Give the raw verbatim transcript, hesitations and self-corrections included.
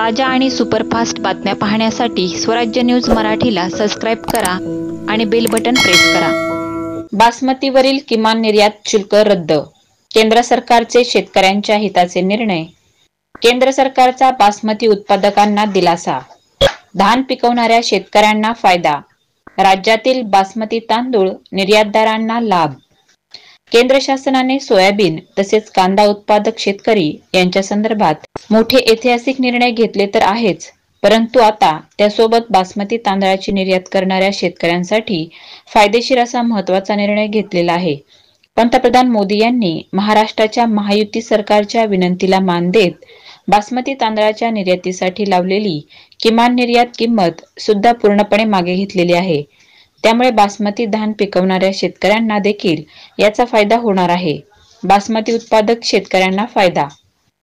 ताज्या आणि सुपरफास्ट बातम्या पाहण्यासाठी स्वराज्य न्यूज मराठीला सबस्क्राईब करा आणि बेल बटन प्रेस करा। बासमतीवरील किमान निर्यात शुल्क रद्द, केंद्र सरकारचे शेतकऱ्यांच्या हिताचे निर्णय। केंद्र सरकारचा बासमती उत्पादकांना दिलासा, धान पिकवणाऱ्या शेतकऱ्यांना फायदा, राज्यातील बासमती तांदूळ निर्यातदारांना लाभ। केंद्र शासनाने सोयाबीन तसेच कांदा उत्पादक शेतकरी यांच्या संदर्भात मोठे ऐतिहासिक निर्णय घेतले तर आहेच, परंतु आता त्यासोबत बासमती तांदळाची निर्यात करणाऱ्या शेतकऱ्यांसाठी फायदेशीर असा महत्त्वाचा निर्णय घेतलेला आहे। पंतप्रधान मोदी यांनी महाराष्ट्राच्या महायुती सरकारच्या विनंतीला मान देत बासमती तांदळाच्या निर्यातीसाठी लावलेली किमान निर्यात किंमत सुद्धा पूर्णपणे मागे घेतलेली आहे। त्यामुळे बासमती धान पिकवणाऱ्या शेतकऱ्यांना देखील याचा फायदा होणार आहे। बासमती उत्पादक शेतकऱ्यांना फायदा।